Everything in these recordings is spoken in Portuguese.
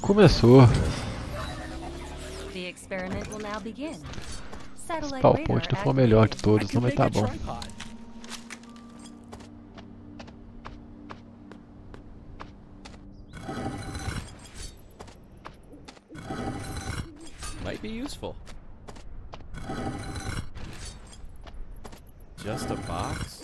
Começou. The experiment will now begin. Satellite Tal radar ponte não foi o melhor de activated. todos, não vai tá bom. Might be useful. Just a box?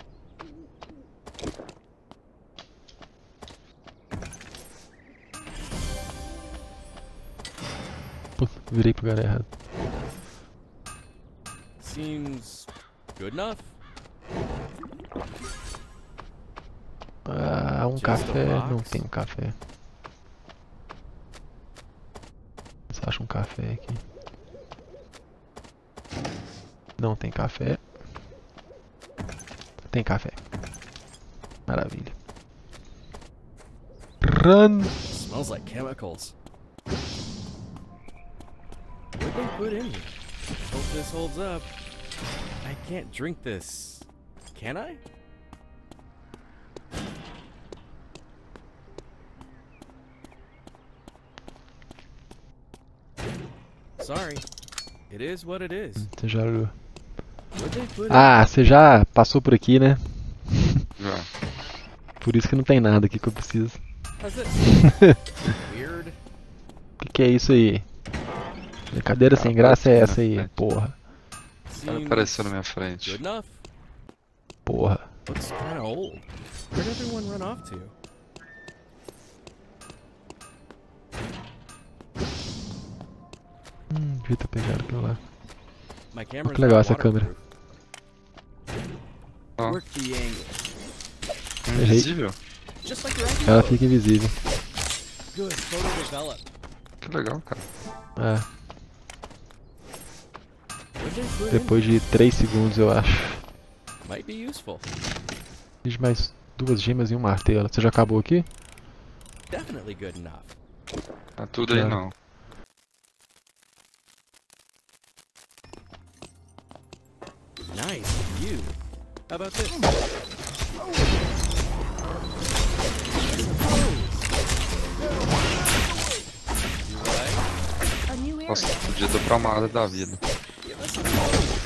Puta, virei pro lugar errado. Seems good enough. Ah, um Just café. a box? Não tem um café. Você acha um café aqui? Não tem café. Tem café. Maravilha. Run! Smells like chemicals. What they put in here? Hope this holds up. I can't drink this. Can I? Sorry. It is what it is. Você já olhou. What they put Ah, você já passou por aqui, né? Já. Por isso que não tem nada aqui que eu preciso. in? How's this? Weird. Que é isso aí? Brincadeira sem graça é essa aí, porra. O cara Seems apareceu na minha frente. good enough. Porra. Looks kinda old. Where'd everyone run off to? Devia ter pegado aquilo lá. My camera's que legal not essa câmera. waterproof. Ó, Work the angle. invisível? Just like your Ela iPhone. fica invisível. Good photo develop. Que legal, cara. É, What they put in depois de 3 segundos eu acho. might be useful. Preciso de mais 2 gemas e um martelo. Você já acabou aqui? Definitely good enough. Tá tudo aí Já. não. Nice view. How about this? You right? A new Nossa, area. podia dobrar uma área da vida. Give us a pose.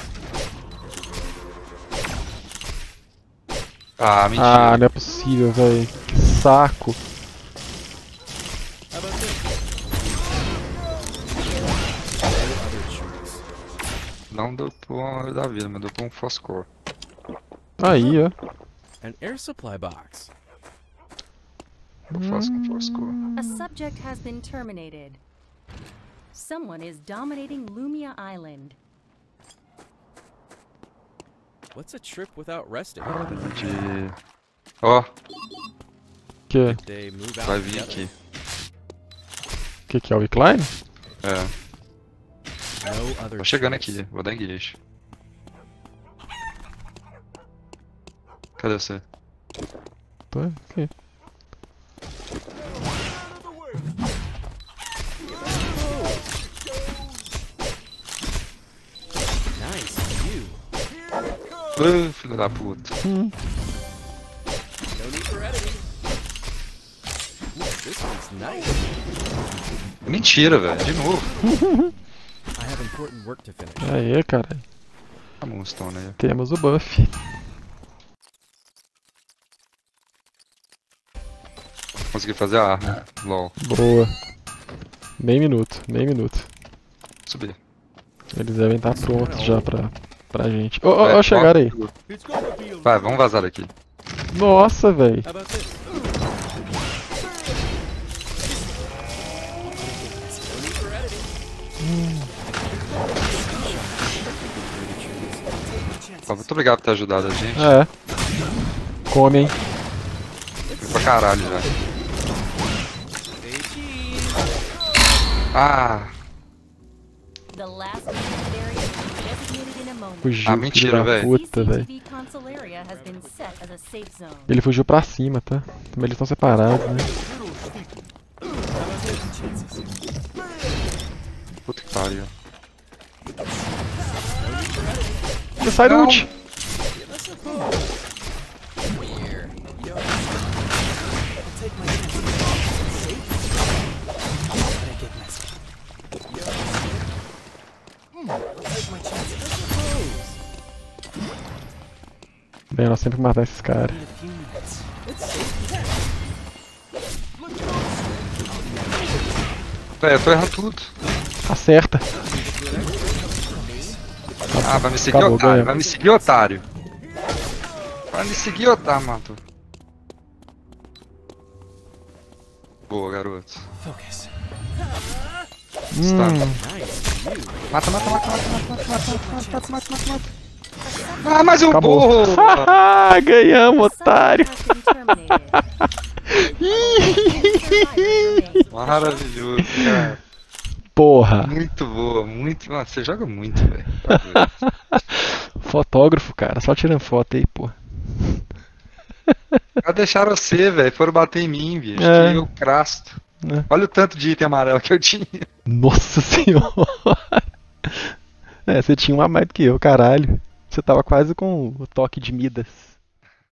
Ah, Ah, mentira. não é possível, velho. Que saco. How about this? No other choice. Não dobrou uma área da vida, mas dobrou um foscor. Aí, ó. An air supply box. Eu faço com foscor. A subject has been terminated. Someone is dominating Lumia Island. What's a trip without resting? De... Ó, Que? They move out vai vir together. aqui. Que é o Recline? É, No other tô chegando choice. aqui. Vou dar engage. Cadê você? Tô aqui. Nice view. Filho da puta. No need for editing. Ooh, this one's nice. Mentira, velho. De novo. I have important work to finish. Aí, cara. A Moonstone aí. Temos o buff. Consegui fazer a arma. LOL. Boa. Meio minuto, meio minuto. Subir. Eles devem estar prontos já pra gente. Ó, É, chegaram aí. Vai, vamos vazar daqui. Nossa, velho. How about this? No need for editing. Ó, muito obrigado por ter ajudado a gente. É. Come, hein. Fui pra caralho já. Say cheese. Ah, The last movement area will be designated in a moment. Fugiu, Ah, filho mentira, da velho. puta, velho. CCTV console area has been set as a safe zone. Ele fugiu pra cima, tá? Mas eles estão separados, né? puta que pariu. Você sai do Não. ult. bem, nós sempre matar esses caras. Need a few minutes. É, eu tô errando tudo. Acerta. Ah, vai me seguir, Acabou, otário. ganhou. Vai me seguir, otário. Vai me seguir, otário, matou. Boa, garoto. Focus. Está. Nice. You. Mata, mata, mata, mata, mata, mata, mata, mata, mata, mata. Ah, mais um Acabou. boa! Ganhamos, otário. Has been terminated. Survivor remains. Maravilhoso, cara. Porra. Muito boa, muito. Mano, você joga muito, velho. Tá doido. Fotógrafo, cara. Só tirando foto aí, pô. Já deixaram você, velho. Foram bater em mim, bicho. É. Que eu crasto. É. Olha o tanto de item amarelo que eu tinha. Nossa senhora. É, você tinha um a mais do que eu, caralho. Você tava quase com o toque de Midas.